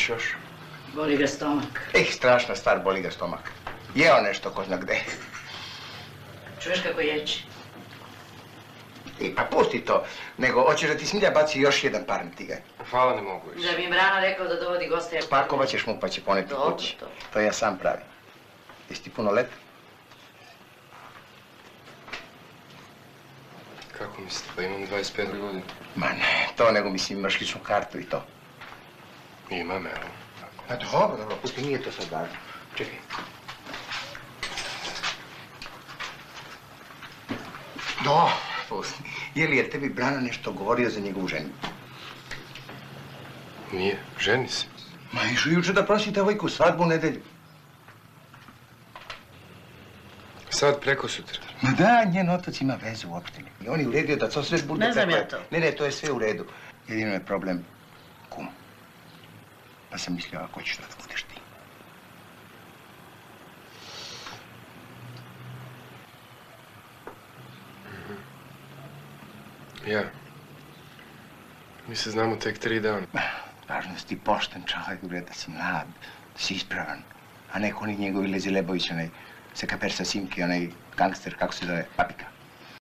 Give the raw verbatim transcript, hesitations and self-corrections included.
hoćeš još? Boli ga stomak. Eh, strašna stvar, boli ga stomak. Jeo nešto ko zna gde. Čuješ kako ječi? I pa pusti to, nego hoćeš da ti Smilja baci još jedan par tiga. Hvala, ne mogu više. Da bi im rano rekao da dovodi goste. Spakovat ćeš mu pa će poneti kući. To ja sam pravim. Jesi ti puno let? Kako mislite? Pa imam dvadeset pet godina. Ma ne, to nego mislim imaš ličnu kartu i to. Imam, evo. A dobro, dobro, pusti, nije to sad važno. Čekaj. Do, pusti. Je li jer tebi Brano nešto govorio za njegovu ženu? Nije, ženi se. Ma išao juče da prosi devojku svadbu u nedelju. Sad, preko sutra. Ma da, njen otac ima vezu u opštini. I on je uredio da to sve bude... Ne znam ja to. Ne, ne, to je sve u redu. Jedino je problem kum. Pa sam mislio, ako ćeš to da budeš ti. Ja. Mi se znamo tek tri dana. Važno si ti pošten čovjek, da si mlad, da si ispravan. A neko oni njegovi Lezi Lebović, onaj sekaper sa Simki, onaj gangster, kako se zove, Papika.